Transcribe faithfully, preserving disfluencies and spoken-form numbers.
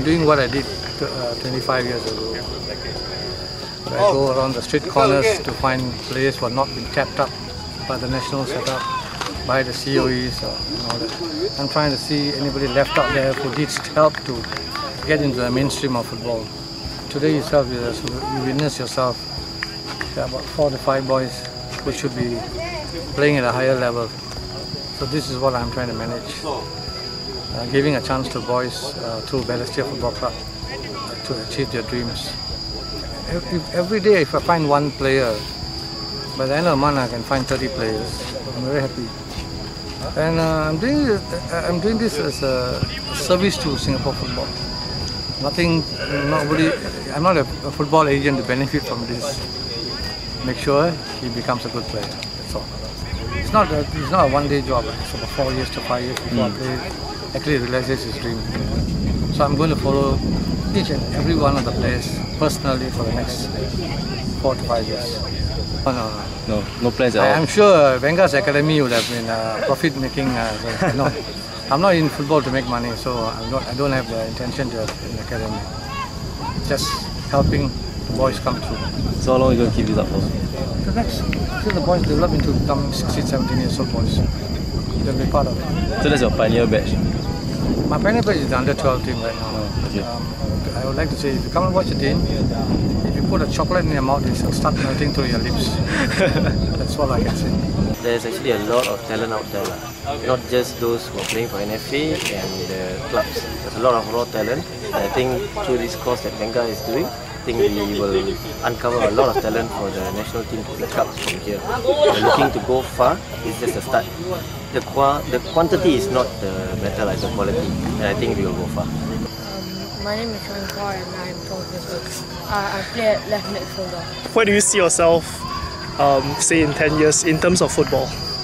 doing what I did uh, twenty-five years ago. Where I go around the street corners to find players who are not being tapped up by the national setup, by the C O Es or and all that. I'm trying to see anybody left out there who needs help to get into the mainstream of football. Today yourself, you witness yourself, there are about four to five boys who should be playing at a higher level. So this is what I'm trying to manage. Uh, giving a chance to boys uh, through Balestier Football Club uh, to achieve their dreams. If, if every day if I find one player, by the end of the month I can find thirty players. I'm very happy. And uh, I'm doing this, I'm doing this as a service to Singapore football. Nothing, nobody. I'm not a, a football agent to benefit from this. Make sure he becomes a good player. That's all. It's not a, it's not a one-day job. It's about four years to five years before mm. I play. Actually realizes his dream. So I'm going to follow each and every one of the players personally for the next four to five years. No, no, no. No, no plans at all. I'm sure Venga's academy would have been uh, profit-making. Uh, so, no, I'm not in football to make money, so I'm not, I don't have the intention to have an academy. Just helping the boys come through. So how long are you going to keep this up for? The next, till the boys develop into become sixteen, seventeen years old boys. They'll be part of it. So that's your pioneer batch? My pioneer batch is the under twelve team right now. Oh, okay. um, I would like to say, if you come and watch the team, if you put a chocolate in your mouth, it will start melting through your lips. That's all I can say. There's actually a lot of talent out there, not just those who are playing for N F A and the clubs. There's a lot of raw talent. And I think through this course that Venga is doing, I think we will uncover a lot of talent for the national team to pick up from here. We're looking to go far. It's just a start. The, qua the quantity is not the matter, like the quality, and I think we will go far. Um, my name is Sean Kaur and I'm from Woodlands. I, I play at left midfielder. Where do you see yourself, um, say in ten years, in terms of football?